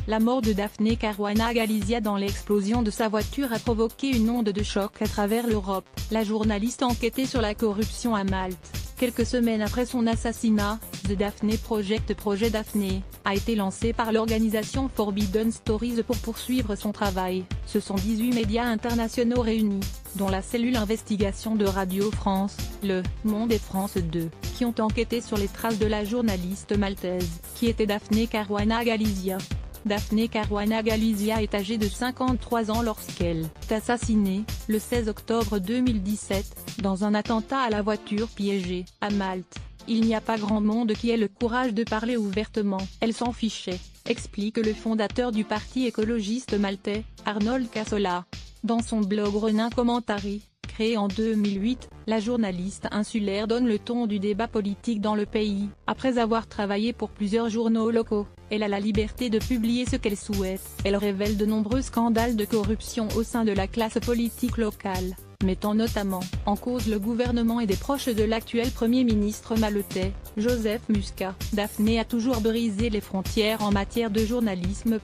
La mort de Daphne Caruana Galizia dans l'explosion de sa voiture a provoqué une onde de choc à travers l'Europe. La journaliste enquêtait sur la corruption à Malte. Quelques semaines après son assassinat, The Daphne Project Projet Daphne, a été lancé par l'organisation Forbidden Stories pour poursuivre son travail. Ce sont 18 médias internationaux réunis, dont la cellule investigation de Radio France, Le Monde et France 2, qui ont enquêté sur les traces de la journaliste maltaise, qui était Daphne Caruana Galizia. Daphne Caruana Galizia est âgée de 53 ans lorsqu'elle est assassinée, le 16 octobre 2017, dans un attentat à la voiture piégée, à Malte. Il n'y a pas grand monde qui ait le courage de parler ouvertement. Elle s'en fichait, explique le fondateur du parti écologiste maltais, Arnold Cassola. Dans son blog Renin Commentari, créé en 2008, la journaliste insulaire donne le ton du débat politique dans le pays. Après avoir travaillé pour plusieurs journaux locaux, elle a la liberté de publier ce qu'elle souhaite. Elle révèle de nombreux scandales de corruption au sein de la classe politique locale, mettant notamment en cause le gouvernement et des proches de l'actuel Premier ministre maltais, Joseph Muscat. Daphne a toujours brisé les frontières en matière de journalisme.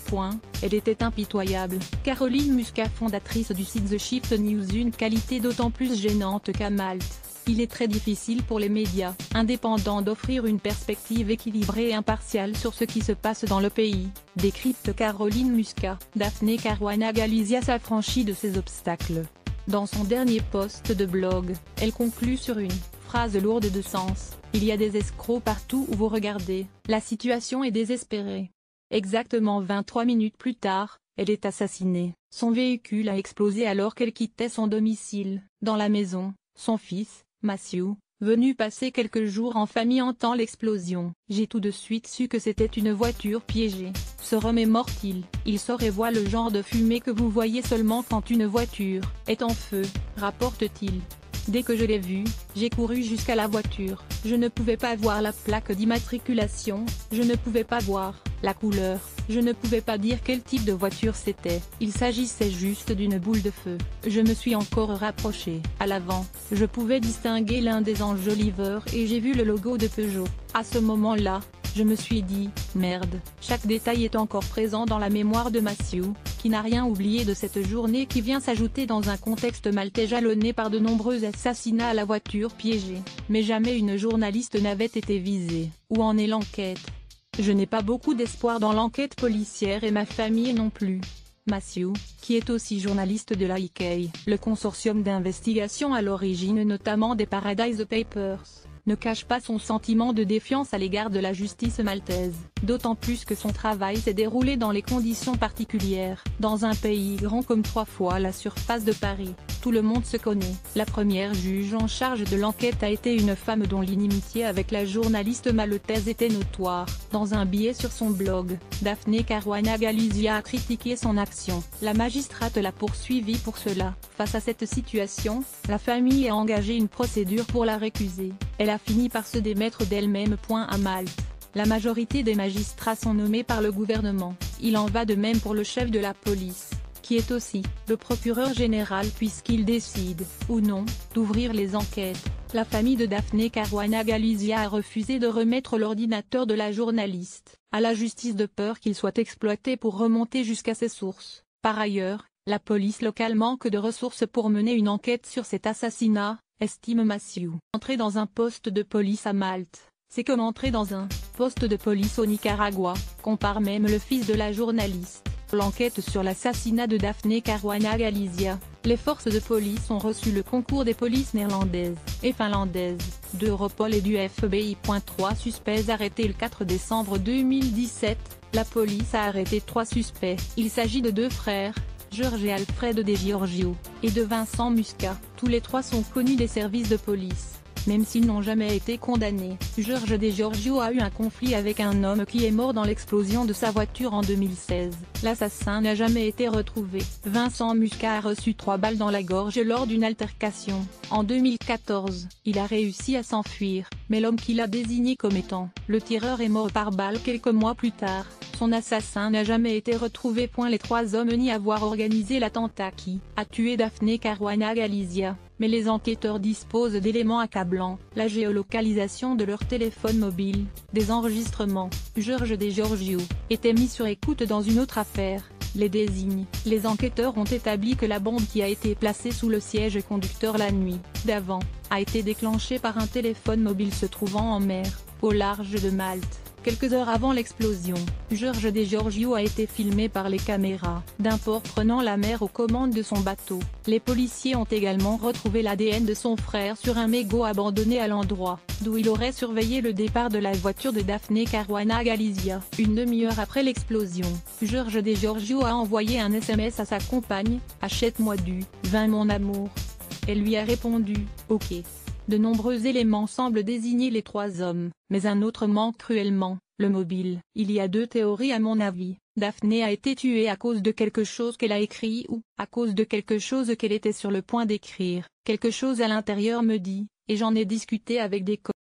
Elle était impitoyable. Caroline Muscat, fondatrice du site The Shift News, une qualité d'autant plus gênante qu'à Malte, il est très difficile pour les médias indépendants d'offrir une perspective équilibrée et impartiale sur ce qui se passe dans le pays, décrypte Caroline Muscat. Daphne Caruana Galizia s'affranchit de ces obstacles. Dans son dernier post de blog, elle conclut sur une phrase lourde de sens: « Il y a des escrocs partout où vous regardez, la situation est désespérée ». Exactement 23 minutes plus tard, elle est assassinée. Son véhicule a explosé alors qu'elle quittait son domicile. Dans la maison, son fils, Matthew, venu passer quelques jours en famille, entend l'explosion. « J'ai tout de suite su que c'était une voiture piégée. Se remémore-t-il. Il sort et voit le genre de fumée que vous voyez seulement quand une voiture est en feu, rapporte-t-il. Dès que je l'ai vue, j'ai couru jusqu'à la voiture. Je ne pouvais pas voir la plaque d'immatriculation, je ne pouvais pas voir la couleur, je ne pouvais pas dire quel type de voiture c'était. Il s'agissait juste d'une boule de feu. Je me suis encore rapproché. À l'avant, je pouvais distinguer l'un des enjoliveurs et j'ai vu le logo de Peugeot. À ce moment-là, je me suis dit, merde. Chaque détail est encore présent dans la mémoire de Matthew, qui n'a rien oublié de cette journée qui vient s'ajouter dans un contexte maltais jalonné par de nombreux assassinats à la voiture piégée. Mais jamais une journaliste n'avait été visée. Où en est l'enquête? Je n'ai pas beaucoup d'espoir dans l'enquête policière et ma famille non plus. Matthew, qui est aussi journaliste de l'IK, le consortium d'investigation à l'origine notamment des Paradise Papers, ne cache pas son sentiment de défiance à l'égard de la justice maltaise, d'autant plus que son travail s'est déroulé dans les conditions particulières. Dans un pays grand comme 3 fois la surface de Paris, tout le monde se connaît. La première juge en charge de l'enquête a été une femme dont l'inimitié avec la journaliste maltaise était notoire. Dans un billet sur son blog, Daphne Caruana Galizia a critiqué son action. La magistrate l'a poursuivie pour cela. Face à cette situation, la famille a engagé une procédure pour la récuser. Elle a fini par se démettre d'elle-même. À Malte, la majorité des magistrats sont nommés par le gouvernement. Il en va de même pour le chef de la police, qui est aussi le procureur général puisqu'il décide, ou non, d'ouvrir les enquêtes. La famille de Daphne Caruana Galizia a refusé de remettre l'ordinateur de la journaliste à la justice de peur qu'il soit exploité pour remonter jusqu'à ses sources. Par ailleurs, la police locale manque de ressources pour mener une enquête sur cet assassinat, estime Matthew. Entrer dans un poste de police à Malte, c'est comme entrer dans un poste de police au Nicaragua, compare même le fils de la journaliste. L'enquête sur l'assassinat de Daphne Caruana Galizia. Les forces de police ont reçu le concours des polices néerlandaises et finlandaises, d'Europol et du FBI. 3 suspects arrêtés le 4 décembre 2017. La police a arrêté 3 suspects. Il s'agit de 2 frères, George et Alfredo De Giorgio, et de Vincent Muscat. Tous les 3 sont connus des services de police, même s'ils n'ont jamais été condamnés. George De Giorgio a eu un conflit avec un homme qui est mort dans l'explosion de sa voiture en 2016. L'assassin n'a jamais été retrouvé. Vincent Muscat a reçu 3 balles dans la gorge lors d'une altercation. En 2014, il a réussi à s'enfuir, mais l'homme qu'il a désigné comme étant le tireur est mort par balle quelques mois plus tard. Son assassin n'a jamais été retrouvé. Les 3 hommes nient avoir organisé l'attentat qui a tué Daphne Caruana Galizia, mais les enquêteurs disposent d'éléments accablants, la géolocalisation de leur téléphone mobile, des enregistrements. Jorge De Giorgio était mis sur écoute dans une autre affaire, les désignes. Les enquêteurs ont établi que la bombe qui a été placée sous le siège conducteur la nuit d'avant a été déclenchée par un téléphone mobile se trouvant en mer, au large de Malte. Quelques heures avant l'explosion, Jorge De Giorgio a été filmé par les caméras d'un port prenant la mer aux commandes de son bateau. Les policiers ont également retrouvé l'ADN de son frère sur un mégot abandonné à l'endroit d'où il aurait surveillé le départ de la voiture de Daphne Caruana Galizia. Une demi-heure après l'explosion, Jorge De Giorgio a envoyé un SMS à sa compagne: « Achète-moi du vin mon amour ». Elle lui a répondu « Ok ». De nombreux éléments semblent désigner les 3 hommes, mais un autre manque cruellement, le mobile. Il y a 2 théories à mon avis. Daphne a été tuée à cause de quelque chose qu'elle a écrit ou à cause de quelque chose qu'elle était sur le point d'écrire. Quelque chose à l'intérieur me dit, et j'en ai discuté avec des